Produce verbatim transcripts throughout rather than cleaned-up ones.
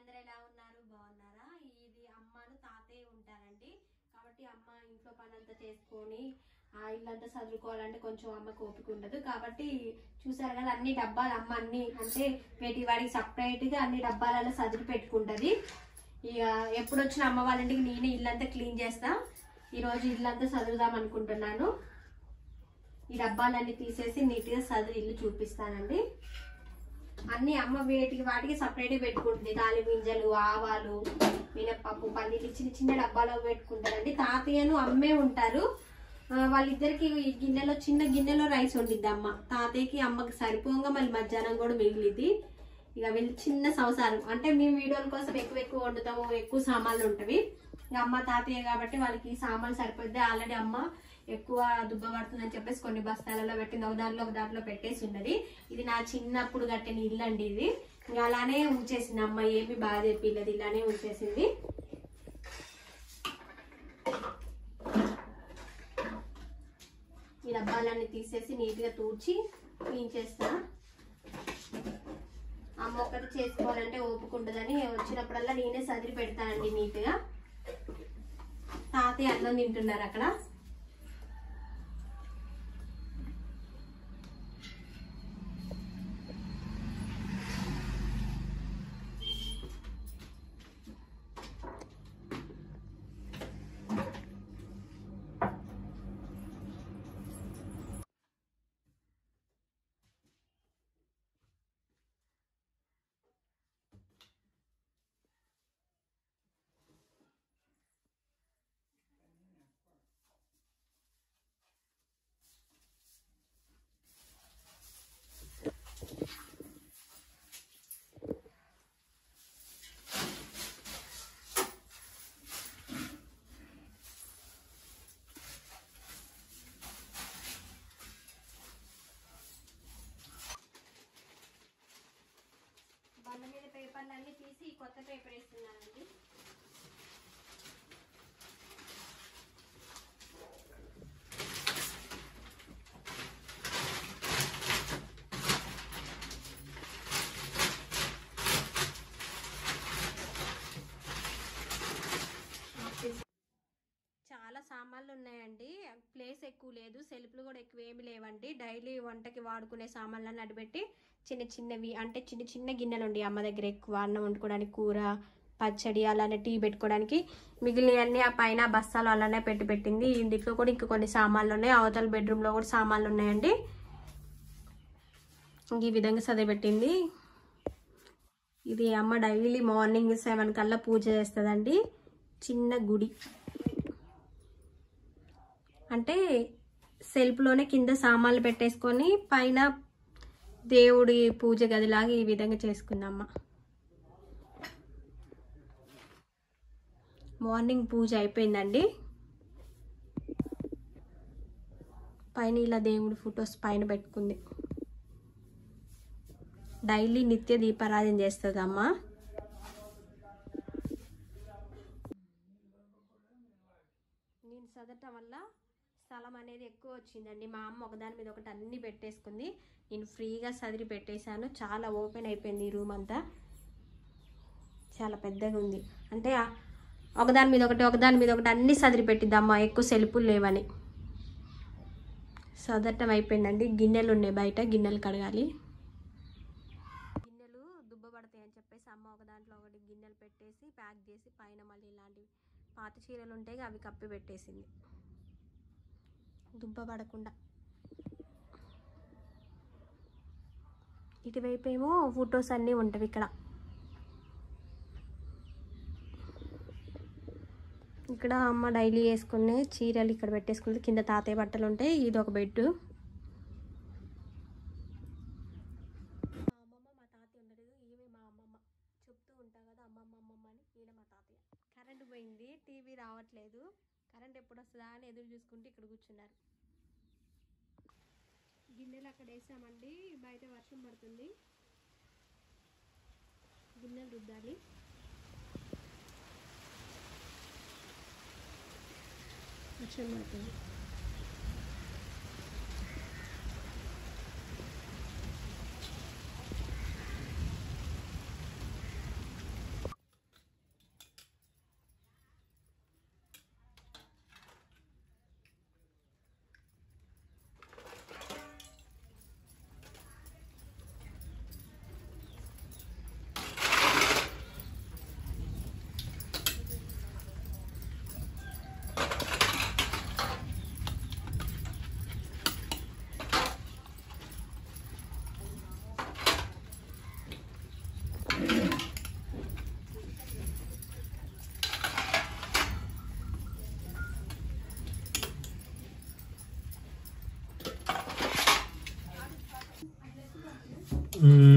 అందరూ ఎలా ఉన్నారు? బాగున్నారా? ఇది అమ్మను తాతయ్య ఉంటారండి. కాబట్టి అమ్మ ఇంట్లో పనంతా చేసుకొని ఆ ఇల్లంతా చదువుకోవాలంటే కొంచెం అమ్మకు ఓపిక ఉండదు. కాబట్టి చూసారు కదా అన్ని డబ్బాలు అమ్మ అన్ని అంటే వేటి వాడికి సపరేట్ గా అన్ని డబ్బాలలో సదిరి పెట్టుకుంటది. ఇక ఎప్పుడు వచ్చిన అమ్మ వాళ్ళ ఇంటికి నేనే ఇల్లంతా క్లీన్ చేస్తా. ఈరోజు ఇల్లంతా చదువుదాం అనుకుంటున్నాను. ఈ డబ్బాలన్నీ తీసేసి నీట్ గా సదిరి ఇల్లు చూపిస్తానండి. అన్ని అమ్మ వేటికి వాటికి సపరేట్ పెట్టుకుంటుంది. తాలి గింజలు, ఆవాలు, మినపప్పు, పల్లీలు చిన్న చిన్న డబ్బాలో పెట్టుకుంటారండి. తాతయ్యను అమ్మే ఉంటారు. వాళ్ళిద్దరికి ఈ గిన్నెలో చిన్న గిన్నెలో రైస్ వండిద్ది అమ్మ. తాతయ్యకి అమ్మకి సరిపోగా మళ్ళీ మధ్యాహ్నం కూడా మిగిలిద్ది. ఇక వీళ్ళు చిన్న సంసారం అంటే మేము వీడియోల కోసం ఎక్కువ ఎక్కువ వండుతాము, ఎక్కువ సామాన్లు ఉంటవి. ఇక అమ్మ తాతయ్య కాబట్టి వాళ్ళకి సామాన్లు సరిపోద్ది. ఆల్రెడీ అమ్మ ఎక్కువ దుబ్బ పడుతుందని చెప్పేసి కొన్ని బస్తాలలో పెట్టింది. ఒక దాంట్లో ఒక దాంట్లో పెట్టేసి ఉన్నది. ఇది నా చిన్నప్పుడు కట్టిన ఇల్లు అండి. ఇది ఇంకా అలానే ఉంచేసింది అమ్మ. ఏమి బాగా చెప్పలేదు, ఇలానే ఉంచేసింది. ఈ డబ్బాలన్నీ తీసేసి నీట్ గా తూడ్చి క్లీన్ చేస్తా. అమ్మ ఒక్కటి చేసుకోవాలంటే ఓపుకుంటుందని వచ్చినప్పుడల్లా నేనే సదిరి పెడతానండి నీట్ గా. తాతయ్య అన్నం తింటున్నారు అక్కడ. బల్ల మీద పేపర్లు అన్ని తీసి కొత్త పేపర్ వేస్తున్నానండి. చాలా సామాన్లు ఉన్నాయండి. ప్లేస్ ఎక్కువ లేదు, సెల్ఫ్లు కూడా ఎక్కువ ఏమి లేవండి. డైలీ వంటకి వాడుకునే సామాన్లను అడిపెట్టి చిన్న చిన్నవి అంటే చిన్న చిన్న గిన్నెలు ఉండి అమ్మ దగ్గర ఎక్కువ అన్నం వండుకోవడానికి, కూర పచ్చడి అలానే టీ పెట్టుకోవడానికి. మిగిలినవన్నీ ఆ పైన బస్తాలు అలానే పెట్టి పెట్టింది. ఇంట్లో కూడా ఇంకా కొన్ని సామాన్లు ఉన్నాయి. అవతల బెడ్రూమ్లో కూడా సామాన్లు ఉన్నాయండి. ఈ విధంగా చదివిపెట్టింది. ఇది అమ్మ డైలీ మార్నింగ్ సెవెన్ కల్లా పూజ చేస్తుందండి. చిన్న గుడి అంటే సెల్ఫ్లోనే కింద సామాన్లు పెట్టేసుకొని పైన దేవుడి పూజ గదిలాగా ఈ విధంగా చేసుకుందమ్మ. మార్నింగ్ పూజ అయిపోయిందండి. పైన ఇలా దేవుడి ఫొటోస్ పైన పెట్టుకుంది. డైలీ నిత్య దీపారాధన చేస్తుంది అమ్మ. నేను చదవటం వల్ల స్థలం అనేది ఎక్కువ వచ్చిందండి. మా అమ్మ ఒకదాని మీద ఒకటి అన్ని పెట్టేసుకుంది. నేను ఫ్రీగా సదిరి పెట్టేశాను. చాలా ఓపెన్ అయిపోయింది ఈ రూమ్ అంతా. చాలా పెద్దగా ఉంది. అంటే ఒకదాని మీద ఒకటి ఒకదాని మీద ఒకటి అన్ని సదిరి పెట్టిద్ది అమ్మ. ఎక్కువ సెల్పులు లేవని సదరటం అయిపోయిందండి. గిన్నెలు ఉన్నాయి బయట, గిన్నెలు కడగాలి. గిన్నెలు దుబ్బ పడతాయి అని చెప్పేసి అమ్మ ఒక దాంట్లో ఒకటి గిన్నెలు పెట్టేసి ప్యాక్ చేసి పైన మళ్ళీ ఇలాంటివి పాత చీరలు ఉంటాయి అవి కప్పి పెట్టేసింది దుబ్బ పడకుండా. ఇటువైపు ఏమో ఫొటోస్ అన్నీ ఉంటాయి. ఇక్కడ ఇక్కడ అమ్మ డైలీ వేసుకునే చీరలు ఇక్కడ పెట్టేసుకుంది. కింద తాతయ్య బట్టలు ఉంటాయి. ఇది ఒక బెడ్. మా అమ్మమ్మ మా తాతయ్య ఉండదు. ఈమె మా అమ్మమ్మ. చెప్తూ ఉంటా కదా అమ్మమ్మ అమ్మమ్మ అని. ఈయన మా తాతయ్య. కరెంట్ పోయింది, టీవీ రావట్లేదు. కరెంట్ ఎప్పుడు వస్తుందా అని ఎదురు చూసుకుంటూ ఇక్కడ కూర్చున్నారు. గిన్నెలు అక్కడ వేసామండి. బయట వర్షం పడుతుంది. గిన్నెలు రుద్దాలి. వర్షం పడుతుంది.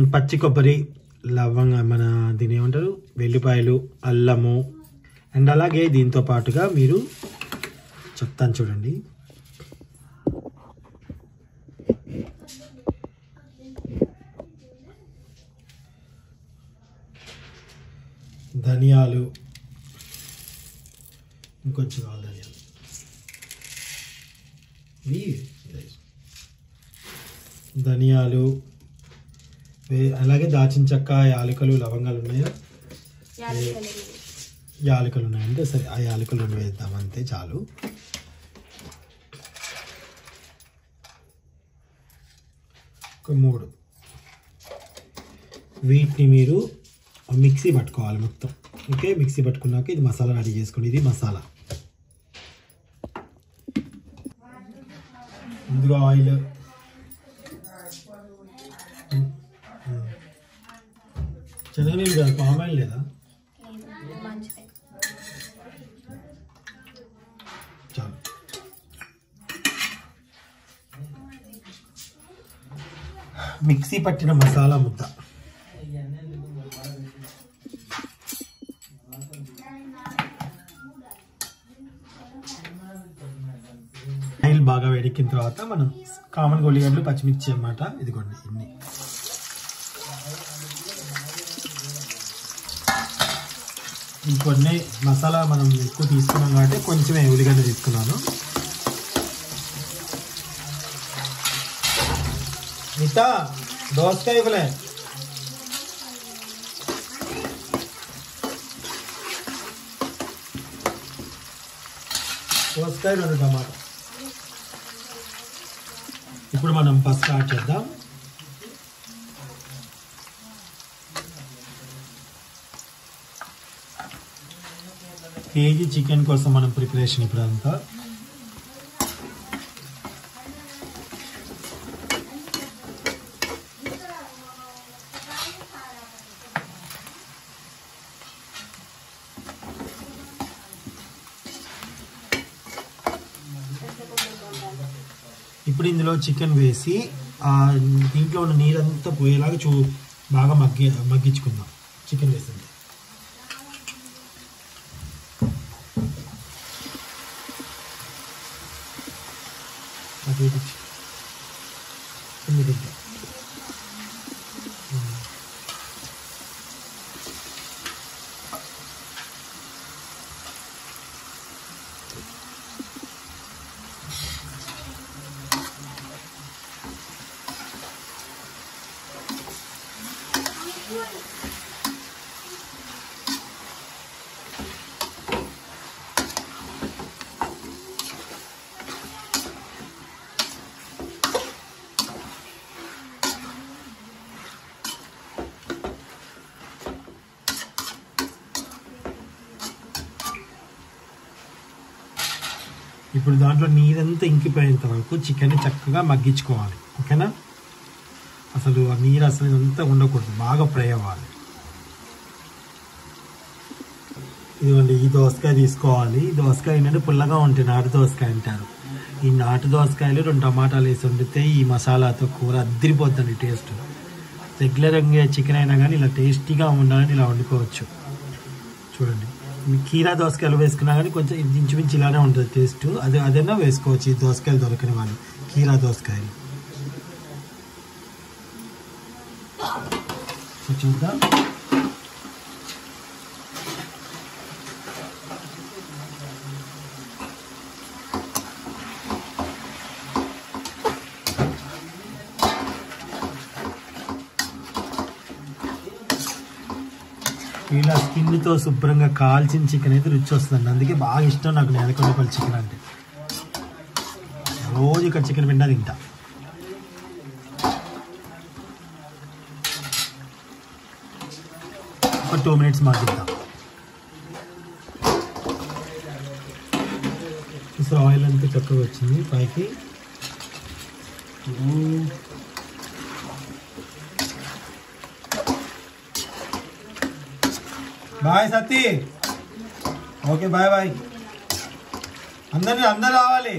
పచ్చి కొబ్బరి, లవంగ, మన దీని ఏమంటారు వెల్లిపాయలు, అల్లము, అండ్ అలాగే దీంతో పాటుగా మీరు చెప్తాను చూడండి, ధనియాలు, ఇంకొంచెం కావాలి ధనియాలు, ధనియాలు అలాగే దాచిన చెక్క, యాలకులు, లవంగాలు ఉన్నాయా? యాలకులు ఉన్నాయంటే సరే, ఆ యాలకులు రెండు వేద్దాం అంతే చాలు. ఒక మూడు. వీటిని మీరు మిక్సీ పట్టుకోవాలి మొత్తం. ఓకే, మిక్సీ పట్టుకున్నాక ఇది మసాలా రెడీ చేసుకోండి. ఇది మసాలా. ముందుగా ఆయిల్, శనగనీళ్ళు కాదు, పామ్ ఆయిల్ లేదా? చాలు. మిక్సీ పట్టిన మసాలా ముద్ద. ఆయిల్ బాగా వేడెక్కిన తర్వాత మనం కామన్ ఉల్లిగడ్డలు, పచ్చిమిర్చి అన్నమాట. ఇదిగోండి ఇన్ని. ఇంకొన్ని మసాలా మనం ఎక్కువ తీసుకున్నాం కాబట్టి కొంచెమే ఉల్లిగడ్డ తీసుకున్నాను. మిగతా దోసకాయ ఇవ్వలే. దోసకాయ, రెండు టమాటా. ఇప్పుడు మనం ఫస్ట్ స్టార్ట్ చేద్దాం. కేజీ చికెన్ కోసం మనం ప్రిపరేషన్ ఇప్పుడు అంతా. ఇప్పుడు ఇందులో చికెన్ వేసి దీంట్లో ఉన్న నీరంతా పోయేలాగా చూ బాగా మగ్గి మగ్గించుకుందాం. చికెన్ వేసింది ఇప్పుడు దాంట్లో నీరంతా ఇంకిపోయేంత వరకు చికెన్ చక్కగా మగ్గించుకోవాలి. ఓకేనా? అసలు ఆ నీరు అసలు ఇదంతా ఉండకూడదు, బాగా ఫ్రై అవ్వాలి. ఇదిగోండి, ఈ దోసకాయ తీసుకోవాలి. ఈ దోసకాయ ఏంటంటే పుల్లగా ఉంటాయి, నాటు దోసకాయ అంటారు. ఈ నాటు దోసకాయలు రెండు టమాటాలు వేసి వండితే ఈ మసాలాతో కూర అద్దరిపోద్దండి టేస్ట్. రెగ్యులర్గా చికెన్ అయినా కానీ ఇలా టేస్టీగా ఉండాలని ఇలా వండుకోవచ్చు. చూడండి, కీరా దోసకాయలు వేసుకున్నా కానీ కొంచెం ఇంచుమించు ఇలానే ఉంటుంది టేస్ట్. అదే అదైనా వేసుకోవచ్చు. ఈ దోసకాయలు దొరకని వాళ్ళు కీరా దోసకాయలు. చూద్దాం. ఇలా స్కిన్తో శుభ్రంగా కాల్చిన చికెన్ అయితే రుచి వస్తుందండి. అందుకే బాగా ఇష్టం నాకు నేలకొండపల్లి చికెన్ అంటే. రోజు ఇక్కడ చికెన్ పిండా తింటా. ఒక టూ మినిట్స్ మగ్గిద్దాం. ఇప్పుడు ఆయిల్ అంతా చక్కగా వచ్చింది పైకి. బాయ్ సతీ. Okay bye bye. అందరు అందరు రావాలి.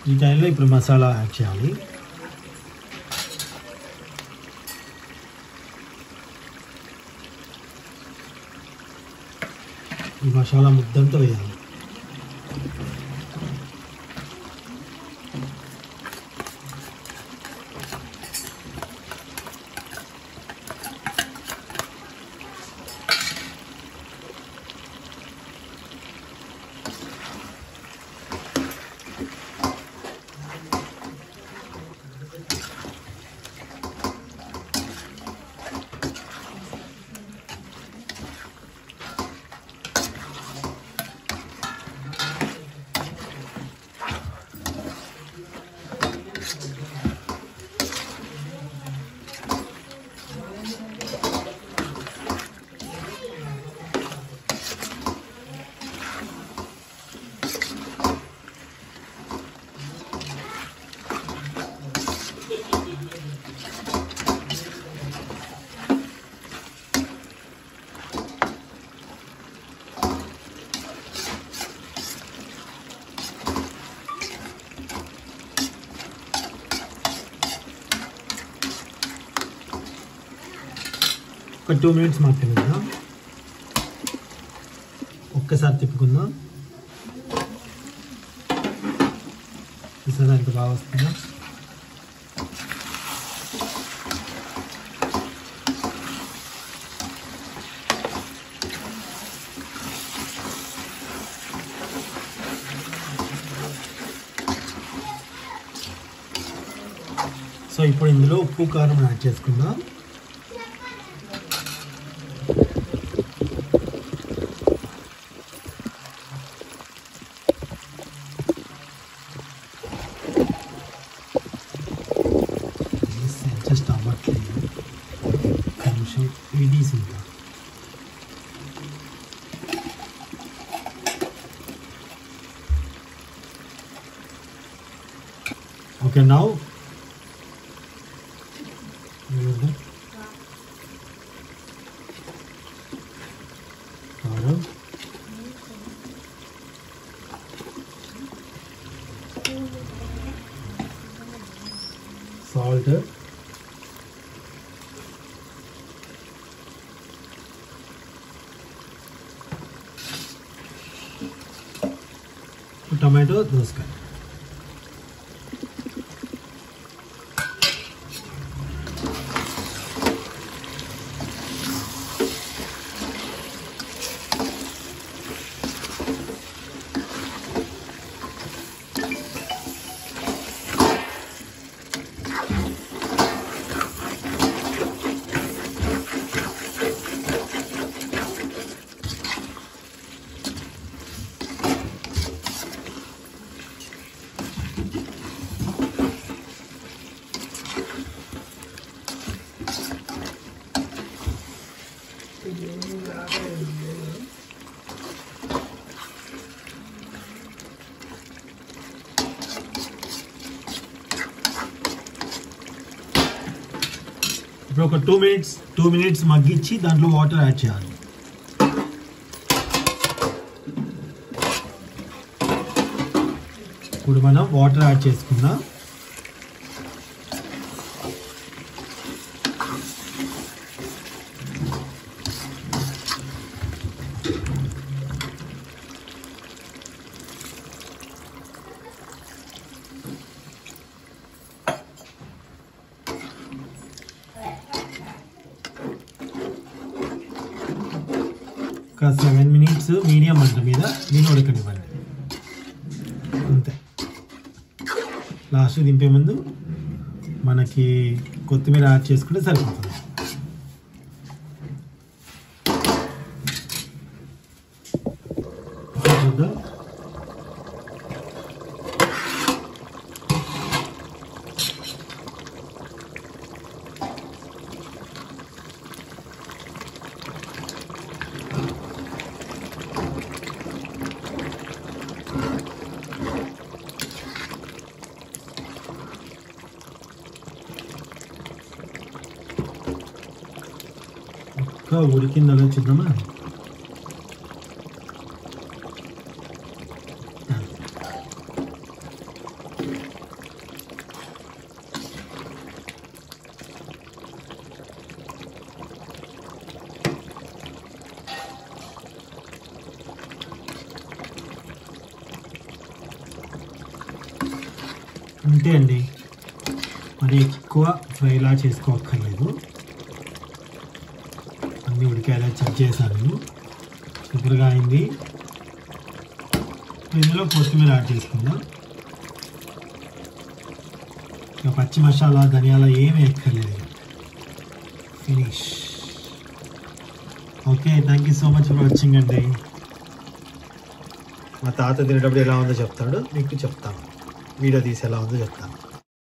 ఈ టైంలో ఇప్పుడు మసాలా యాడ్ చేయాలి. ఈ మసాలా ముద్దంతా వేయాలి. ఒక టూ మినిట్స్ మగ్గనిద్దాం. ఒక్కసారి తిప్పుకుందాం. చూసారా ఎంత బాగా వస్తుందా? సో ఇప్పుడు ఇందులో ఉప్పు కారం యాడ్ చేసుకుందాం. జస్ట్ అవ్వట్లేదు కొంచెం ఈడీస్ ఇంకా. ఓకే నౌ కారం సాల్ట్ టమాటో దోసకాయ. ఇప్పుడు ఒక టూ మినిట్స్ టూ మినిట్స్ మగ్గించి దాంట్లో వాటర్ యాడ్ చేయాలి. ఇప్పుడు మనం వాటర్ యాడ్ చేసుకుందాం. ఒక సెవెన్ మినిట్స్ మీడియం మంట మీద దీన్ని ఉడకనివ్వండి. అంతే. లాస్ట్ దింపే ముందు మనకి కొత్తిమీర యాడ్ చేసుకుంటే సరిపోతుంది. చూద్దాం. ఇంకా ఉడికిందో చూద్దామా? అంతే అండి, మరి ఎక్కువ ఫ్రైలా చేసుకోక్కర్లేదు. అన్నీ ఉడికాయలా చెక్ చేశాను, సూపర్గా అయింది. ఇందులో కొత్తిమీర యాడ్ చేసుకుందాం. ఇక పచ్చి మసాలా ధనియాల ఏమీ ఎక్కర్లేదు. Finish. Okay, thank you so much for watching అండి. మా తాత తినేటప్పుడు ఎలా ఉందో చెప్తాడు, మీకు చెప్తాను, వీడియో తీసి ఎలా ఉందో చెప్తాను.